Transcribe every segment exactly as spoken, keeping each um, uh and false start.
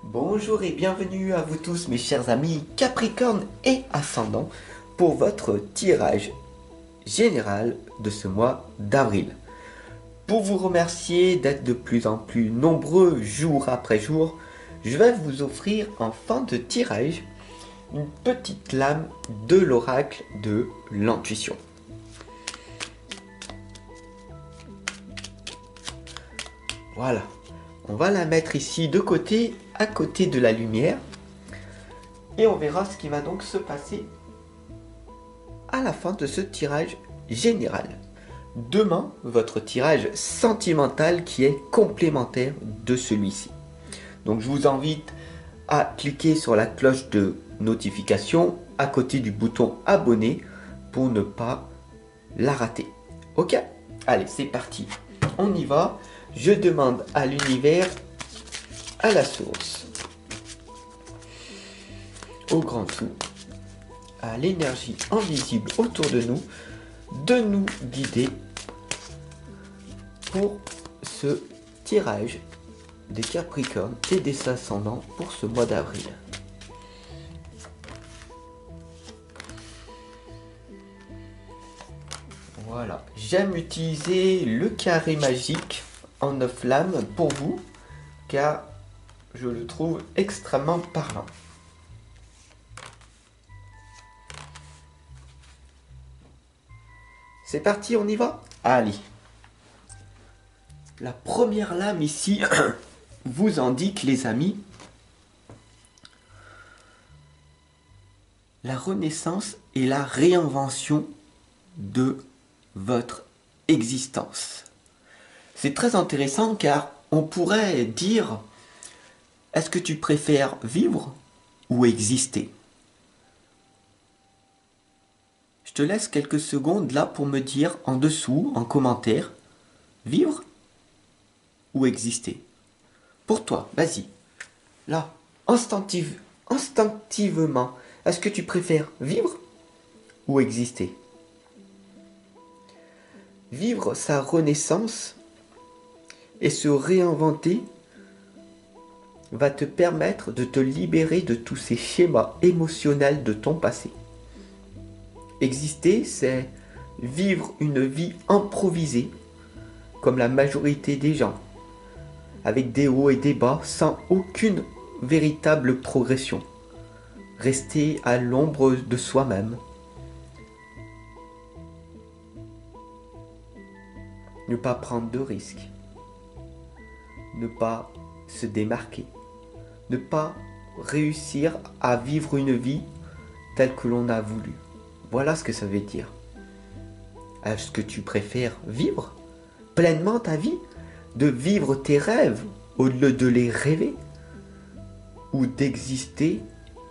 Bonjour et bienvenue à vous tous mes chers amis Capricorne et Ascendant pour votre tirage général de ce mois d'avril. Pour vous remercier d'être de plus en plus nombreux jour après jour, je vais vous offrir en fin de tirage une petite lame de l'oracle de l'intuition. Voilà, on va la mettre ici de côté, à côté de la lumière, et on verra ce qui va donc se passer à la fin de ce tirage général. Demain, votre tirage sentimental qui est complémentaire de celui-ci. Donc je vous invite à cliquer sur la cloche de notification à côté du bouton abonner pour ne pas la rater. Ok? Allez, c'est parti. On y va. Je demande à l'univers, à la source, au grand tout, à l'énergie invisible autour de nous, de nous guider pour ce tirage des Capricornes et des Ascendants pour ce mois d'avril. Voilà, j'aime utiliser le carré magique en neuf lames pour vous, car je le trouve extrêmement parlant. C'est parti, on y va? Allez. La première lame ici vous indique, les amis, la renaissance et la réinvention de votre existence. C'est très intéressant car on pourrait dire, est-ce que tu préfères vivre ou exister? Je te laisse quelques secondes là pour me dire en dessous, en commentaire, vivre ou exister. Pour toi, vas-y. Là, instinctive, instinctivement, est-ce que tu préfères vivre ou exister? Vivre sa renaissance et se réinventer va te permettre de te libérer de tous ces schémas émotionnels de ton passé. Exister, c'est vivre une vie improvisée, comme la majorité des gens, avec des hauts et des bas, sans aucune véritable progression. Rester à l'ombre de soi-même. Ne pas prendre de risques. Ne pas se démarquer. Ne pas réussir à vivre une vie telle que l'on a voulu. Voilà ce que ça veut dire. Est-ce que tu préfères vivre pleinement ta vie? De vivre tes rêves au lieu de les rêver? Ou d'exister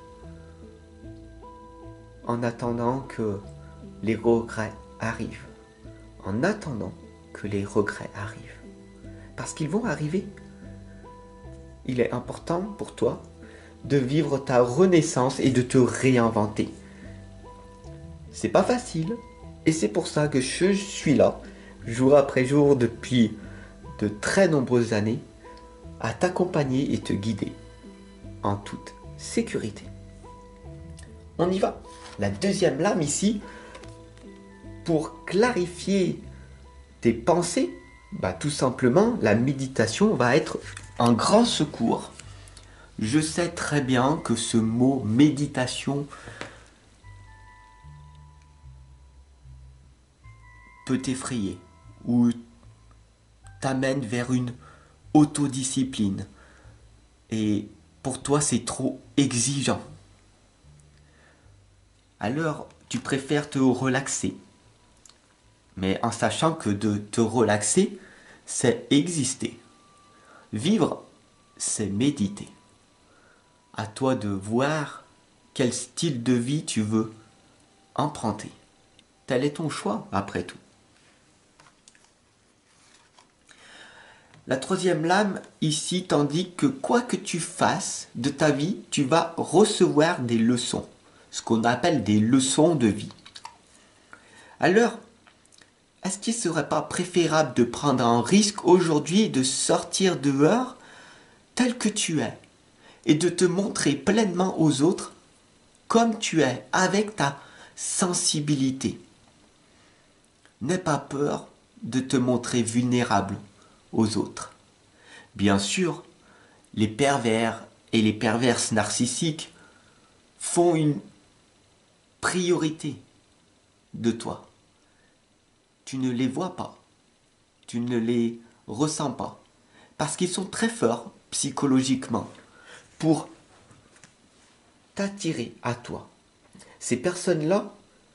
en attendant que les regrets arrivent? En attendant que les regrets arrivent. Parce qu'ils vont arriver. Il est important pour toi de vivre ta renaissance et de te réinventer. C'est pas facile et c'est pour ça que je suis là, jour après jour, depuis de très nombreuses années, à t'accompagner et te guider en toute sécurité. On y va. La deuxième lame ici, pour clarifier tes pensées, bah tout simplement, la méditation va être un grand secours. Je sais très bien que ce mot méditation peut t'effrayer ou t'amène vers une autodiscipline. Et pour toi, c'est trop exigeant. Alors, tu préfères te relaxer. Mais en sachant que de te relaxer, c'est exister. Vivre, c'est méditer. À toi de voir quel style de vie tu veux emprunter. Tel est ton choix, après tout. La troisième lame ici t'indique que quoi que tu fasses de ta vie, tu vas recevoir des leçons. Ce qu'on appelle des leçons de vie. Alors, est-ce qu'il ne serait pas préférable de prendre un risque aujourd'hui et de sortir dehors tel que tu es et de te montrer pleinement aux autres comme tu es, avec ta sensibilité. N'aie pas peur de te montrer vulnérable aux autres. Bien sûr, les pervers et les perverses narcissiques font une priorité de toi. Tu ne les vois pas, tu ne les ressens pas, parce qu'ils sont très forts psychologiquement pour t'attirer à toi. Ces personnes-là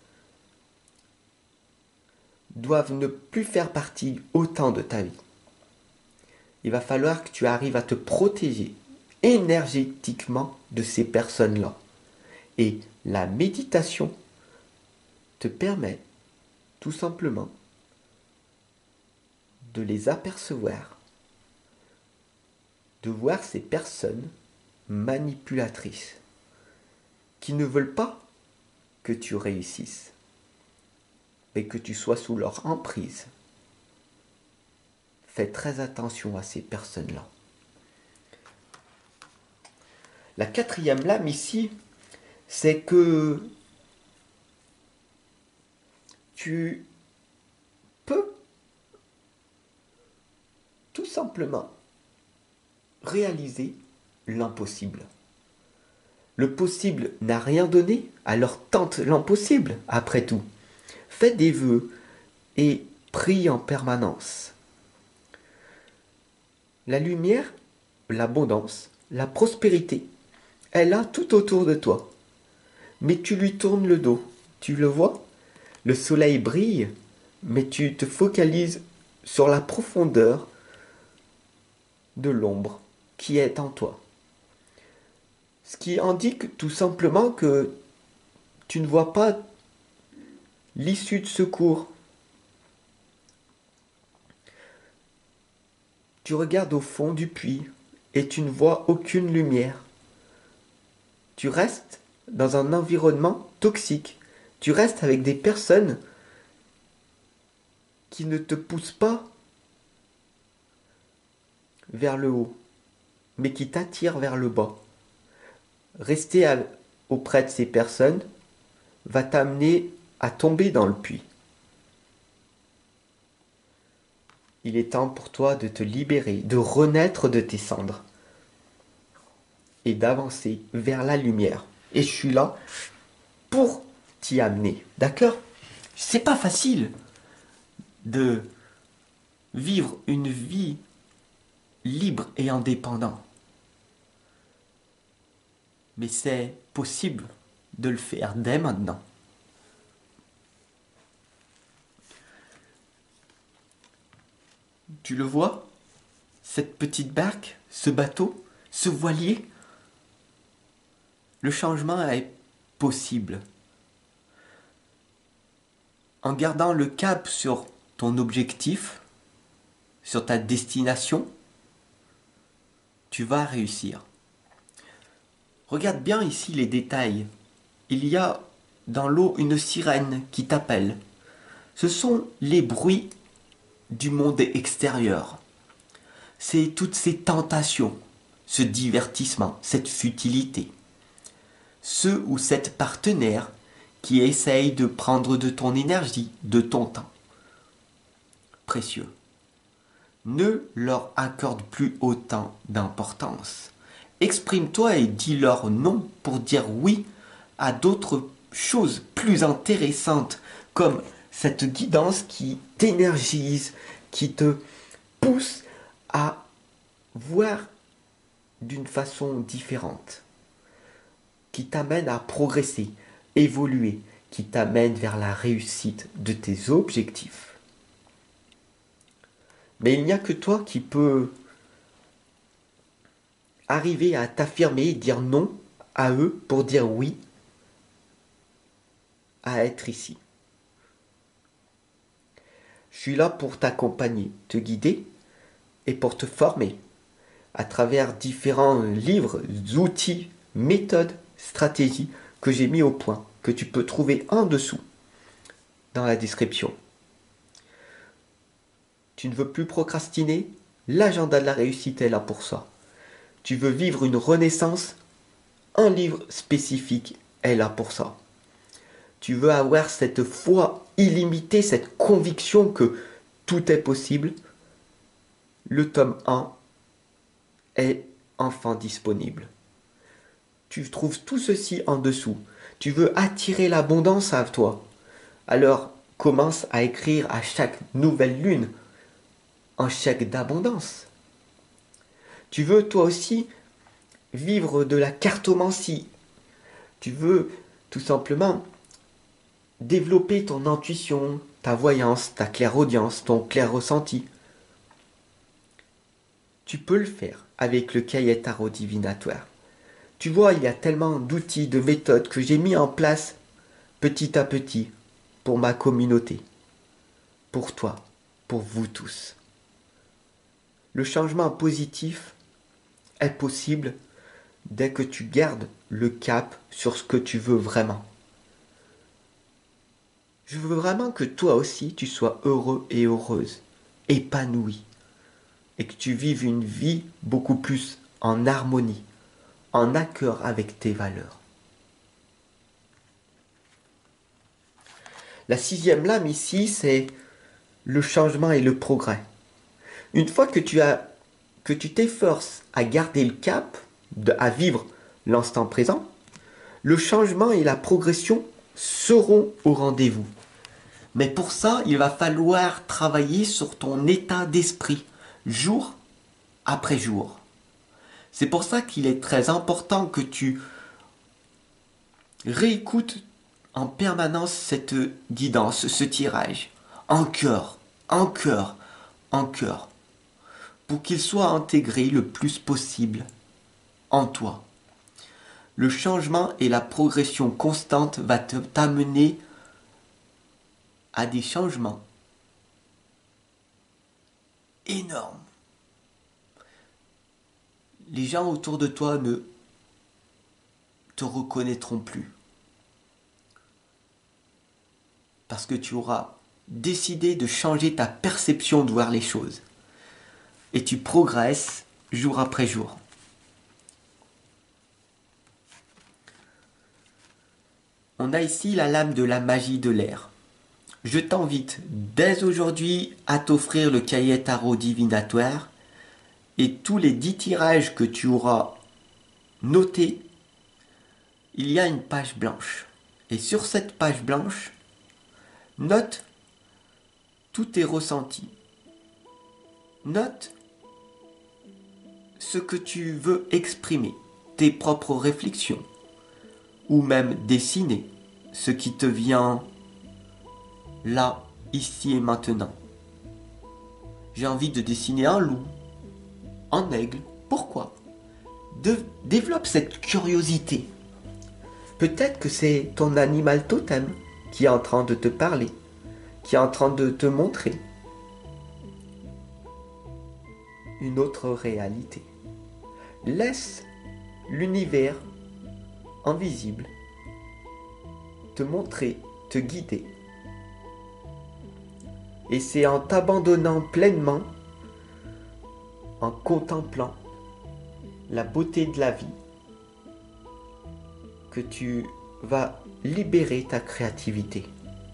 doivent ne plus faire partie autant de ta vie. Il va falloir que tu arrives à te protéger énergétiquement de ces personnes-là. Et la méditation te permet tout simplement de les apercevoir, de voir ces personnes manipulatrices qui ne veulent pas que tu réussisses, mais que tu sois sous leur emprise. Fais très attention à ces personnes-là. La quatrième lame ici, c'est que tu peux tout simplement réaliser l'impossible. Le possible n'a rien donné, alors tente l'impossible, après tout. Fais des vœux et prie en permanence. La lumière, l'abondance, la prospérité, elle a tout autour de toi. Mais tu lui tournes le dos. Tu le vois? Le soleil brille, mais tu te focalises sur la profondeur de l'ombre qui est en toi. Ce qui indique tout simplement que tu ne vois pas l'issue de secours. Tu regardes au fond du puits et tu ne vois aucune lumière. Tu restes dans un environnement toxique. Tu restes avec des personnes qui ne te poussent pas vers le haut, mais qui t'attirent vers le bas. Rester à, auprès de ces personnes va t'amener à tomber dans le puits. Il est temps pour toi de te libérer, de renaître de tes cendres et d'avancer vers la lumière. Et je suis là pour t'y amener, d'accord? C'est pas facile de vivre une vie libre et indépendante. Mais c'est possible de le faire dès maintenant. Tu le vois? Cette petite barque, ce bateau, ce voilier? Le changement est possible. En gardant le cap sur ton objectif, sur ta destination, tu vas réussir. Regarde bien ici les détails. Il y a dans l'eau une sirène qui t'appelle. Ce sont les bruits du monde extérieur. C'est toutes ces tentations, ce divertissement, cette futilité. Ce ou cette partenaire qui essaye de prendre de ton énergie, de ton temps précieux. Ne leur accorde plus autant d'importance. Exprime-toi et dis-leur non pour dire oui à d'autres choses plus intéressantes, comme cette guidance qui t'énergise, qui te pousse à voir d'une façon différente, qui t'amène à progresser, évoluer, qui t'amène vers la réussite de tes objectifs. Mais il n'y a que toi qui peux arriver à t'affirmer et dire non à eux pour dire oui à être ici. Je suis là pour t'accompagner, te guider et pour te former à travers différents livres, outils, méthodes, stratégies que j'ai mis au point, que tu peux trouver en dessous dans la description. Tu ne veux plus procrastiner? L'agenda de la réussite est là pour ça. tu veux vivre une renaissance, un livre spécifique est là pour ça. Tu veux avoir cette foi illimitée, cette conviction que tout est possible. Le tome un est enfin disponible. Tu trouves tout ceci en dessous. Tu veux attirer l'abondance à toi. Alors commence à écrire à chaque nouvelle lune un chèque d'abondance. Tu veux toi aussi vivre de la cartomancie. Tu veux tout simplement développer ton intuition, ta voyance, ta clairaudience, ton clair ressenti. Tu peux le faire avec le cahier tarot divinatoire. Tu vois, il y a tellement d'outils, de méthodes que j'ai mis en place petit à petit pour ma communauté, pour toi, pour vous tous. Le changement positif est possible dès que tu gardes le cap sur ce que tu veux vraiment. Je veux vraiment que toi aussi tu sois heureux et heureuse, épanoui, et que tu vives une vie beaucoup plus en harmonie, en accord avec tes valeurs. La sixième lame ici, c'est le changement et le progrès. Une fois que tu as, que tu t'efforces à garder le cap, de, à vivre l'instant présent, le changement et la progression seront au rendez-vous. Mais pour ça, il va falloir travailler sur ton état d'esprit, jour après jour. C'est pour ça qu'il est très important que tu réécoutes en permanence cette guidance, ce tirage, en cœur, en cœur, en cœur, pour qu'il soit intégré le plus possible en toi. Le changement et la progression constante va t'amener à des changements énormes. Les gens autour de toi ne te reconnaîtront plus. Parce que tu auras décidé de changer ta perception de voir les choses. Et tu progresses jour après jour. On a ici la lame de la magie de l'air. Je t'invite dès aujourd'hui à t'offrir le cahier tarot divinatoire et tous les dix tirages que tu auras notés, il y a une page blanche. Et sur cette page blanche, note tous tes ressentis. Note ce que tu veux exprimer, tes propres réflexions, ou même dessiner ce qui te vient là, ici et maintenant. J'ai envie de dessiner un loup, un aigle. Pourquoi ? De, développe cette curiosité. Peut-être que c'est ton animal totem qui est en train de te parler, qui est en train de te montrer une autre réalité. Laisse l'univers invisible te montrer, te guider. Et c'est en t'abandonnant pleinement, en contemplant la beauté de la vie, que tu vas libérer ta créativité.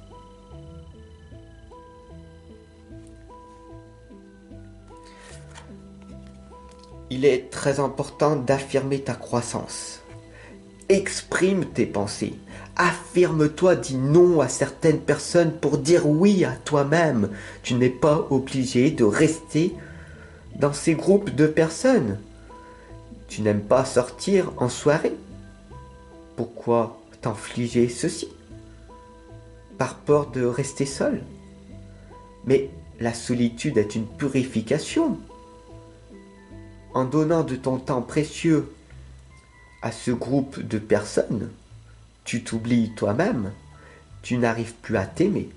Il est très important d'affirmer ta croissance. Exprime tes pensées. Affirme-toi, dis non à certaines personnes pour dire oui à toi-même. Tu n'es pas obligé de rester dans ces groupes de personnes. Tu n'aimes pas sortir en soirée. Pourquoi t'infliger ceci? Par peur de rester seul. Mais la solitude est une purification. En donnant de ton temps précieux à ce groupe de personnes, tu t'oublies toi-même, tu n'arrives plus à t'aimer.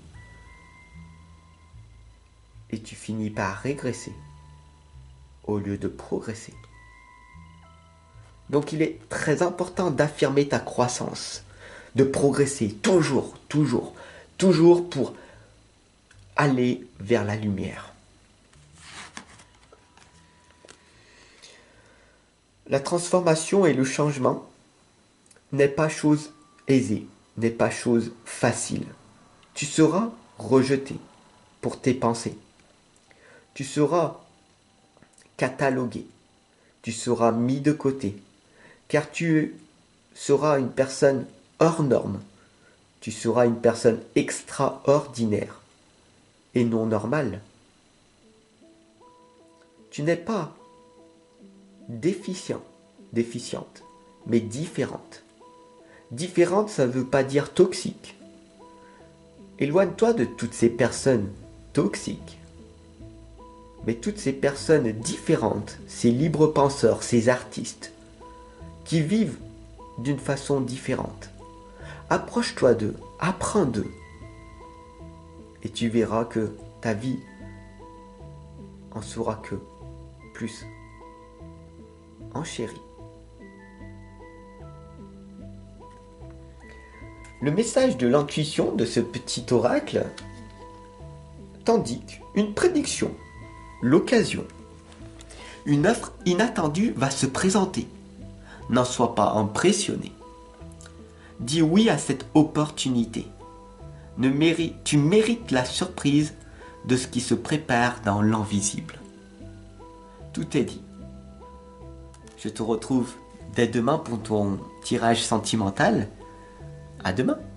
Et tu finis par régresser au lieu de progresser. Donc il est très important d'affirmer ta croissance, de progresser toujours, toujours, toujours pour aller vers la lumière. La transformation et le changement n'est pas chose aisée, n'est pas chose facile. Tu seras rejeté pour tes pensées. Tu seras catalogué. Tu seras mis de côté. Car tu seras une personne hors norme. Tu seras une personne extraordinaire et non normale. Tu n'es pas déficient, déficiente, mais différente. Différente, ça ne veut pas dire toxique. Éloigne-toi de toutes ces personnes toxiques. Mais toutes ces personnes différentes, ces libres penseurs, ces artistes, qui vivent d'une façon différente. Approche-toi d'eux, apprends d'eux. Et tu verras que ta vie en sera que plus enchérie. Le message de l'intuition de ce petit oracle t'indique une prédiction, l'occasion. Une offre inattendue va se présenter. N'en sois pas impressionné. Dis oui à cette opportunité. Ne mérite, tu mérites la surprise de ce qui se prépare dans l'invisible. Tout est dit. Je te retrouve dès demain pour ton tirage sentimental. À demain.